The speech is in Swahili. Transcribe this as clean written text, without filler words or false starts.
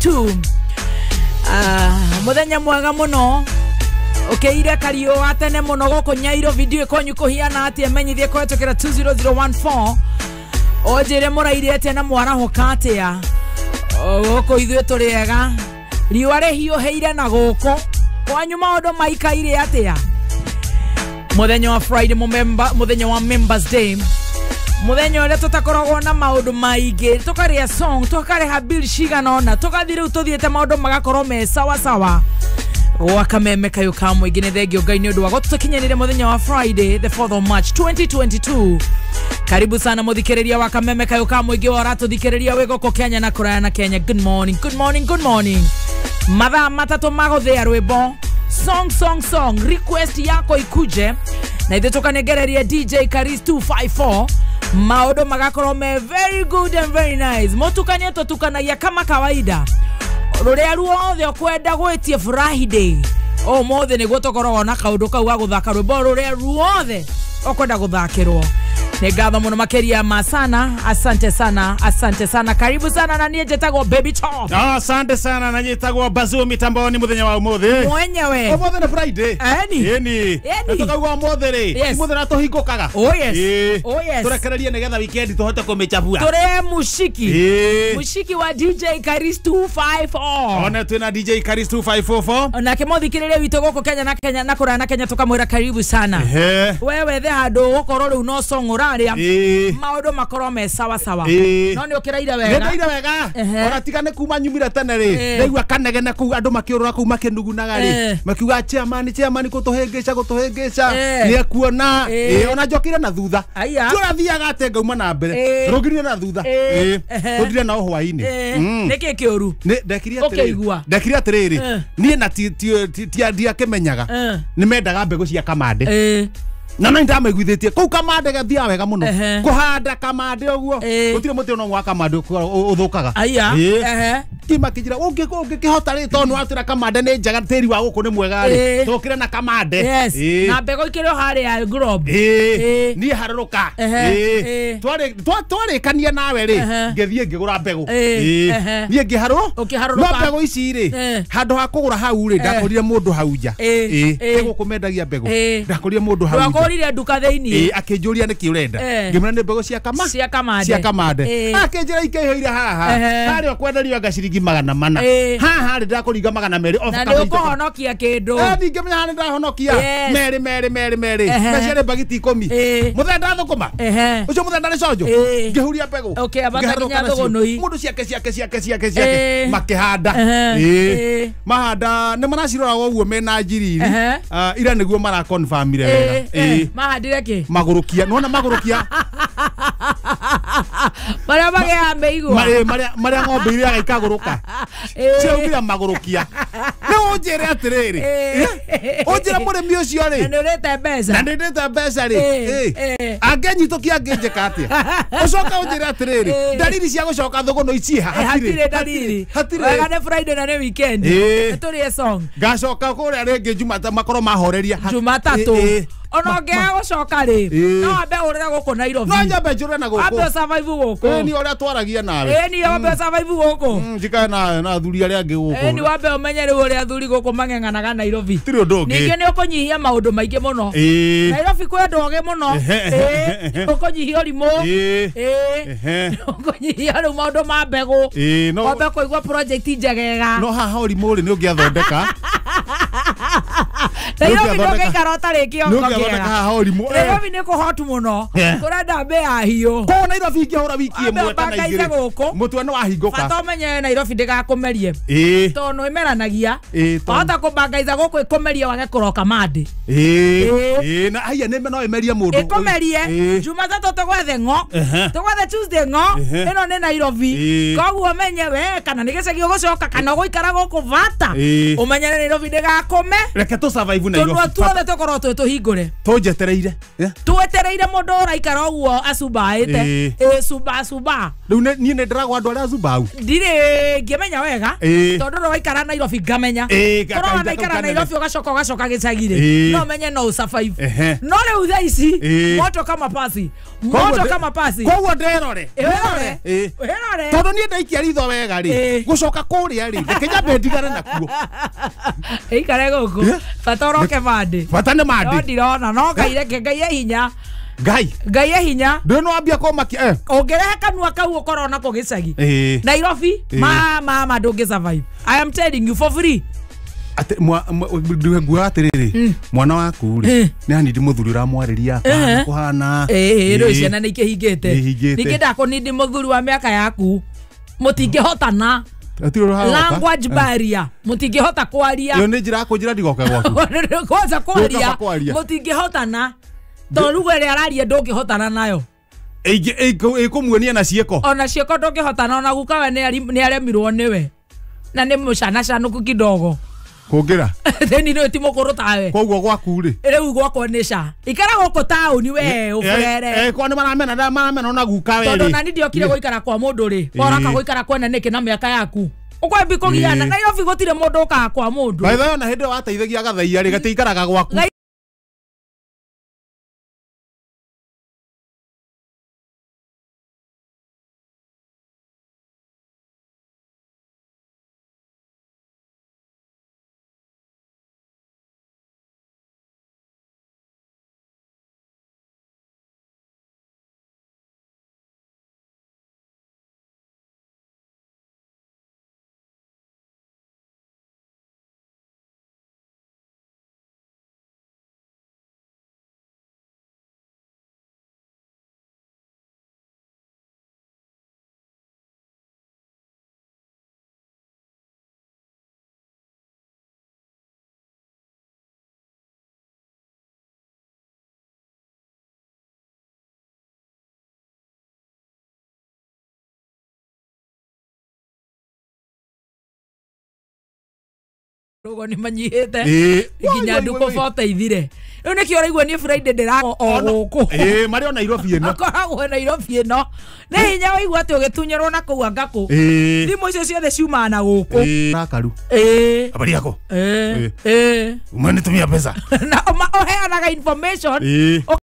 2022 muthenya mwega muno ukeire kario atene muno goko Nyairo video konyu kuhiana ati amenyithie kwetukira 20014 ojere muraire ati na mwarahoka atia goko ithuĩ turiega riwa rĩhiũhĩire na goko kwanyu maũndũ maikaire atia muthenya wa Friday muthenya wa Members Day muthenya ũrĩa tutakoragwo na maũndũ maingĩ tukaria song tukareha bill ciganona tugathire ututhiete maũndũ magakorwo me sawa sawa wakameme kayo ka mũingĩ nĩ thengio Ngai nĩ ũndũ wa gũtũkinyanĩria muthenya wa Friday the 4th of March 2022 karibu sana muthikĩrĩria wakameme kayo ka mũingĩ wa ratũthikĩrĩria wĩgoko Kenya na kũraya na Kenya. Good morning, good morning, good morning. Mathaa matatũ magũthĩa rwĩmbo song request yako ikuje na ithe tukanegereria DJ Karis 254 maũndũ magakorwo me very good and very nice mutukanie tutukanagia kama kawaida rũrĩa ruothe ũkwenda gwĩtie Friday mothe nĩguo tũkoragwo na kaũndũ kau ga gũthaka rwĩmbo rũrĩa ruothe ũkwenda gũthakĩrwo. Nĩ ngatho mũno makĩria ma sana, asante sana, karibu sana na niĩ njĩtagwo Baby Top. Asante sana na njĩtagwo Bazoo mitamboni muthenya wa ũmũthĩ. Mwenyewe. Ũmũthĩ nĩ Friday. Eni. Tũkaugua ũmũthĩ rĩ. Ũmũthĩ na tũhingũkaga. Oh yes. Tũrekererie nĩgetha weekend tũhote kũmĩcabua. Tũre mushiki wa DJ Karis 254. Ona twĩna DJ Karis 254. Ona kĩmothikĩrĩria witũ gũkũ Kenya na kũraya na Kenya tũkamwĩra karibu sana. Wewe the handũ gũkorwo rĩu no song ũrarĩa maũndũ makorwo me sawa no nĩ ũkĩraire wega. Nĩndaire wega. Ona tigane kuma nyumire tene rĩ. Ndaigua kanegene kuu andũ makĩũrũra kuu makĩnugunaga rĩ. Makiuga chairman gũtũhĩngĩca nĩ ekuona ona njokire na thutha. Tũrathiaga atĩ ngauma na mbere. Rũgirire na thutha. Tũthire na hwaĩ-inĩ. Nĩkĩ kĩũru? Ndekire atĩrĩrĩ. Niĩ na ti akĩmenyaga. Nĩmendaga mbegũ cia kamande. Na nĩ ndamaiguithĩtie kũu kamande gathia wega mũno kũhanda kamande ũguo gũtirĩ mũtĩ ono wa kamande ũthũkaga kima kijira ũngĩkĩhota rĩ tondũ watĩra kamande nĩ njaga tĩri wa gũkũ nĩ mwega rĩ tũkĩre na kamande na mbegũ ikĩrĩ harĩa globe niĩ harũrũka twarĩkania nawe rĩ ngĩthiĩ ngĩgũra mbegũ niĩ ngĩharũrũka no mbegũ ici rĩ handũ ha kũgũra hau rĩ ndakorire mũndũ hau nja gũkũ mendagia mbegũ ndakorire mũndũ hau Orire duka thĩinĩ akĩnjũria nĩkĩ ũrenda ngĩmena nĩ mbegũ cia kamande akĩnjĩra ikĩhĩire haha harĩ okwenderio gaciringi 400 haha rĩ ndakũringa 200 na nĩ ũkũhonokia kĩndũ ngĩmenya haha nĩ ndahonokia merĩ naciarĩ bagiti 10 mũthenda thũkũma ũcio mũthenda nĩ conjo ngĩhuria mbegũ abakinya thũgũnũi mũndũ ciake makĩhanda mahanda nĩ maracirora ũguo mena njiriri ira nĩguo mara confirm wega mahandire ki magurukia nona magurukia maria magĩambe igwa maria ng'ombe iria gaikaguruka cio ngira magurukia no njere atiriri onjera mũrĩmi ũcio rĩ na nĩũrĩte mbeca rĩ angenyitũkia ngĩnjĩka atĩa ũcoka onjere atiriri dalili cia gũcoka thũgũnũ ici hatirĩ dalili wega nĩ Friday na nĩ weekend tũrĩe song ngacoka kũrĩa rĩngĩ Jumatatu makorwo mahoreria Jumatatu ono ngea gũcoka rĩ no ambe ũrĩra gũkũ Nairobi no nyambe njũre na gũkũ ambe survive gũkũ ni ũrĩa twaragia nawe ni ambe survive gũkũ njikana na thuri arĩa angĩ gũkũ ni wambe ũmenye rĩu ũrĩa thuri gũkũ mang'eng'anaga Nairobi tiri ũndũ ũngĩ ningĩ nĩ ũkũnyihia maũndũ maingĩ mũno Nairobi kwĩ ndogĩ mũno ũkũnyihia ũrimũ ũkũnyihia rĩu maũndũ ma mbegũ wambe kũigua project njegega no haha ũrimũ rĩ nĩ ũngĩathondeka Nairobi ndũgĩikara ũtarĩ kĩongo Nairobi nĩ kũhotu mũno kũrenda mbĩ ya hiũ ko Nairobi ingĩhũra wiki ĩmwe kana igĩrĩ mũtwe nĩ wahingũka bata ũmenye Nairobi ndĩgakũmerie tondũ nĩ ĩmeranagia wahota kũbangaiza gũkũ ĩkũmerie wage kũroka mande na haya nĩ no ĩmerie mũndũ ĩkũmerie Jumatatu tũgwethe ng'o tũgwethe Tuesday ng'o ĩno nĩ Nairobi koguo menye we kana nĩ gĩcagi ũgũcoka kana ũgũikara gũkũ bata ũmenye Nairobi ndĩgakũme reke tũ survive Nairobi tuothe tũkorwo tũhingũre tũnjetereire twetereire mũndũ ũraikara ũguo acumbaĩte suba riu ni ndirago andu aria Zubau ndire ngimenya wega tondu no waikara Nairobi ngamenya korwo waikara Nairobi ugacoka gicagire no menye no survive no riu thaa ici moto kama pasi koguo nderore tondu ni ndaikia ritho wega ri gucoka kuria ri kinyambe ndigane nakuo ikare guku fatoroke mande fatane mande no ndirona no kaireke ngai hinya ngai hinya ndono ambia ko makia ongerehe kanua kau ukorona ko gicagi Nairobi mama ndungi survive. I am telling you for free. Ate ngua atiriri mwana waku ri ni ani ndi muthuri ra mwariria kuhana ro ciana ni kihingite nikenda ko ni ndi muthuri wa miaka yaku mutingihotana language barrier mutingihota kwaria yo ni njira kunjira ndigoke gwaku kwanza kwaria mutingihotana torugo ri araria ndungihotana nayo ikumuonia na cieko ona cieko ndungihotana ona gukawe ni aremirwo niwe na ni mucana canuku kidogo kungira theni no ti mukuru tawe koguo gwaku ri riu gwakwa ni ca ikara goko tauni we ufrere kwa ni maramena ona gukawe ri tondu nani ndiokire guikara kwa mundu ri oraka guikara kwene niki na miaka yaku ukwambi kugiana Nairobi gutire mundu uka kwa mundu baitha ona hindi wateithagia gathaia ri gatiikaraga gwaku rogo ni manyihete ikinya nduko bota ithire riu niki uraigua ni Friday ndirago o guku mari o Nairobi eno akoragwo Nairobi eno ni hinya waigua ati ugitunyerwo na kuu angaku thimu icio ciothe ciuma na guku rakaru habari yako umenitumia pesa na oheanaga information